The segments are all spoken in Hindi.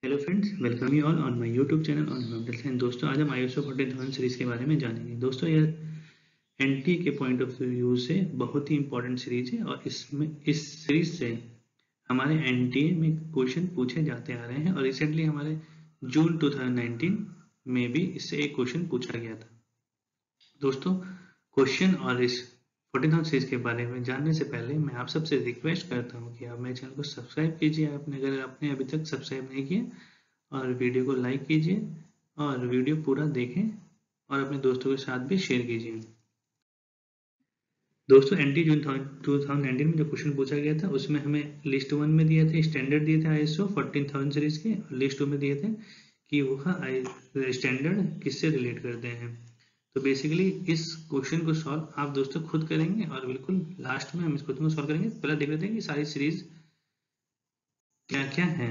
Hello friends, welcome you all on my YouTube channel on mental science. दोस्तों, आज हम ISO 14000 सीरीज के बारे में जानेंगे। दोस्तों, यह एनटी के पॉइंट ऑफ व्यू से बहुत ही इंपॉर्टेंट सीरीज है और इस सीरीज से हमारे एनटीए में क्वेश्चन पूछे जाते आ रहे हैं और रिसेंटली हमारे जून 2019 में भी इससे एक क्वेश्चन पूछा गया था। दोस्तों, क्वेश्चन और इस 14000 सीरीज के बारे में जानने से पहले मैं आप सबसे रिक्वेस्ट करता हूं कि आप मेरे चैनल को सब्सक्राइब कीजिए अगर आपने अभी तक सब्सक्राइब नहीं किया, और वीडियो को लाइक कीजिए और वीडियो पूरा देखें और अपने दोस्तों के साथ भी शेयर कीजिए। दोस्तों, एनटी जून 2019 में जो क्वेश्चन पूछा गया था उसमें हमें लिस्ट 1 में दिए थे स्टैंडर्ड दिए थे ISO 14000 सीरीज के, और लिस्ट 2 में दिए थे कि वह स्टैंडर्ड किससे रिलेट करते हैं। तो बेसिकली इस क्वेश्चन को सॉल्व आप दोस्तों खुद करेंगे और बिल्कुल लास्ट में हम इस क्वेश्चन को सॉल्व करेंगे। पहले देख लेते हैं कि सारी सीरीज क्या क्या है।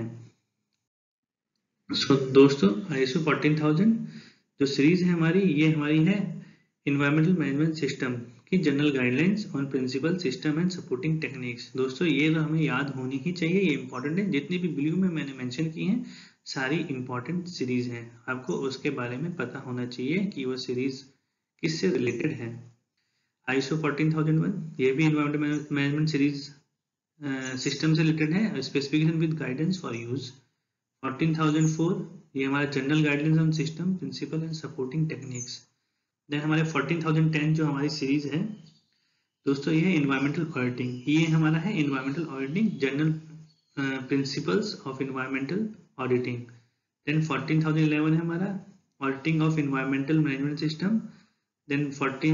दोस्तों, ISO 14000 जो सीरीज है ये हमारी है इन्वायरमेंटल मैनेजमेंट सिस्टम की general guidelines on principle system and supporting techniques. दोस्तों, ये तो हमें याद होनी ही चाहिए, ये इंपॉर्टेंट है। जितनी भी ब्लू में मैंने मेंशन की हैं सारी इंपॉर्टेंट सीरीज हैं, आपको उसके बारे में पता होना चाहिए कि वो सीरीज किससे रिलेटेड है। ISO 14001 ये भी इन्वायरमेंटल मैनेजमेंट सीरीज सिस्टम से रिलेटेड है, specification with guidance for use. 14004 ये हमारा general guidelines on system principle and supporting techniques. Then हमारे 14010 जो हमारी सीरीज है दोस्तों, ये है इन्वायरमेंटल ऑडिटिंग। ये हमारा है environmental auditing general principles of environmental auditing. Then 14011 है हमारा auditing of environmental management system. Then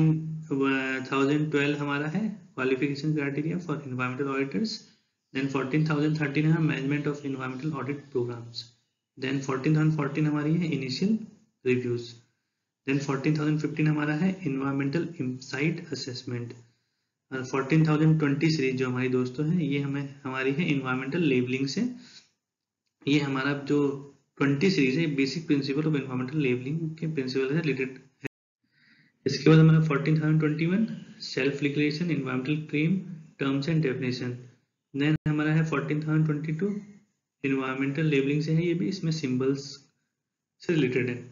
14012 हमारा है qualification criteria for environmental auditors. Then 14013 है management of environmental audit programs. Then 14014 हमारी है इनिशियल रिव्यूज। देन 14015 हमारा है इन्वायरमेंटल इनसाइट असेसमेंट। और 14020 सीरीज जो हमारी दोस्तों है ये हमारी है इन्वायरमेंटल लेबलिंग से। ये हमारा जो 20 सीरीज है basic principle of environmental labelling के प्रिंसिपल से रिलेटेड है। इसके बाद हमारा 14021 self declaration environmental claim terms and definition. Then हमारा है 14022 इन्वायरमेंटल लेबलिंग से है, ये भी इसमें सिंबल्स से रिलेटेड है।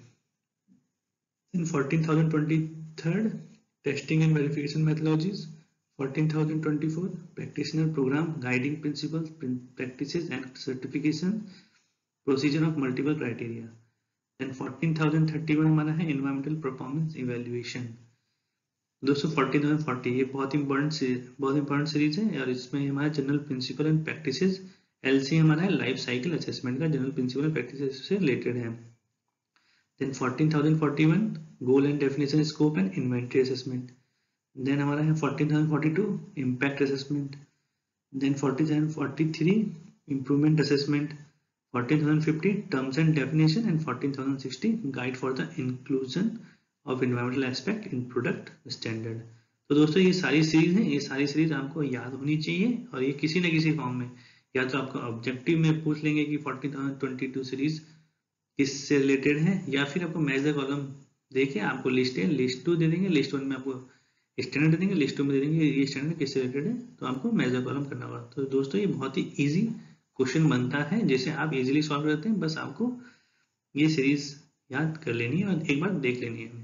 In 14023 testing and verification methodologies, 14024 practitioner program guiding principles, practices and certification procedure of multiple criteria. Then 14031 हमारा है environmental performance evaluation। दोस्तों 14040 ये बहुत इंपॉर्टेंट सीरीज है और इसमें हमारा general principle and practices LC हमारा है लाइफ साइकिल असेसमेंट का जनरल प्रिंसिपल एंड प्रैक्टिसेस से रिलेटेड है। Then 14041 goal and definition scope and inventory assessment. Then हमारा है 14042 impact assessment. Then 14043 improvement assessment. 14050 terms and definition and 14060 guide for the inclusion of environmental aspect in product standard. तो दोस्तों, ये सारी सीरीज है, ये सारी सीरीज आपको याद होनी चाहिए और ये किसी न किसी फॉर्म में या तो आपको ऑब्जेक्टिव में पूछ लेंगे कि 14022 सीरीज किससे रिलेटेड है, या फिर आपको मैच द कॉलम देके आपको लिस्ट 2 दे देंगे, लिस्ट 1 में आपको स्टैंडर्ड दे देंगे, लिस्ट 2 में दे देंगे ये स्टैंडर्ड किससे रिलेटेड है, तो आपको मैच द कॉलम करना होगा। तो दोस्तों, ये बहुत ही इजी क्वेश्चन बनता है जिसे आप इजीली सॉल्व करते हैं, बस आपको ये सीरीज याद कर लेनी है और एक बार देख लेनी है।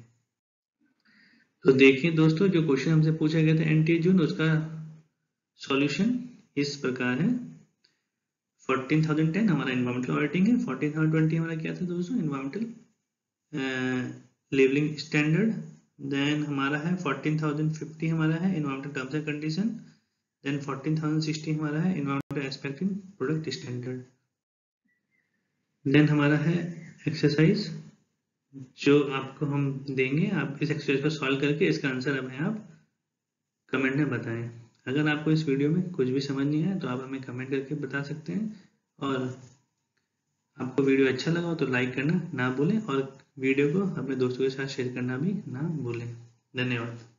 तो देखिए दोस्तों, जो क्वेश्चन हमसे पूछा गया था एनटीए जून, उसका सॉल्यूशन इस प्रकार है। 14010 हमारा इन्वायरमेंटल ऑडिटिंग है। 14020 हमारा क्या था दोस्तों, इन्वायरमेंटल लेबलिंग स्टैंडर्ड। देन हमारा है 14050 हमारा है environmental terms and condition. Then 14060 हमारा है environmental aspect in product standard. Then हमारा है एक्सरसाइज जो आपको हम देंगे, आप इस एक्सरसाइज को सॉल्व करके इसका आंसर हमें आप कमेंट में बताएं। अगर आपको इस वीडियो में कुछ भी समझ नहीं आया तो आप हमें कमेंट करके बता सकते हैं, और आपको वीडियो अच्छा लगा हो तो लाइक करना ना भूलें और वीडियो को अपने दोस्तों के साथ शेयर करना भी ना भूलें। धन्यवाद।